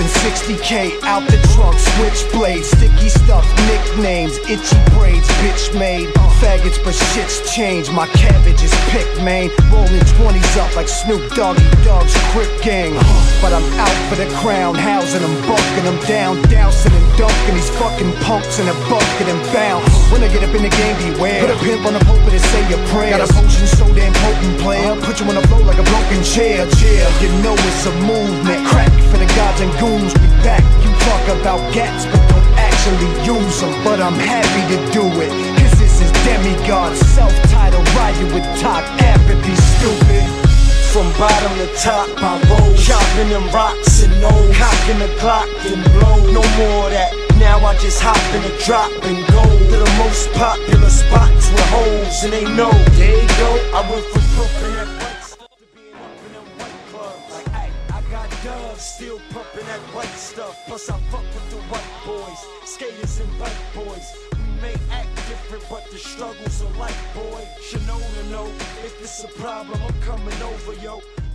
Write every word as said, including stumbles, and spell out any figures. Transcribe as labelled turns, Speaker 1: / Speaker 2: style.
Speaker 1: sixty K out the trunk, switchblade, sticky stuff, nicknames, itchy braids, bitch made. Faggots, but shit's changed. My cabbage is picked, man. Rolling twenties up like Snoop Doggy Dogg's Crip Gang. But I'm out for the crown, housing them, bunking them down, dousing and dunking these fucking punks in a bucket and bound. When I get up in the game, beware. Put a pimp on the pulpit and say your prayers. Got a potion so damn potent, player. Put you on the floor like a broken chair, chair. You know it's a movement. Crack for the gods and goons. We back. You talk about gats, but don't actually use them. But I'm happy to do it, cause this is demigod. Self-titled riot with top apathy, stupid.
Speaker 2: From bottom to top, I roll, chopping them rocks and nose, cocking the Glock and blow. No more of that. Now I just hop in a drop and go to the most popular spots with hoes, and they know. There you go. I went from pumping that white stuff to being up in them white clubs. Like, hey, I got doves, still pumping that white stuff. Plus I fuck with the white boys, skaters and bike boys. We may act different, but the struggles are like, boy. Should know to know if it's a problem, I'm coming over, yo.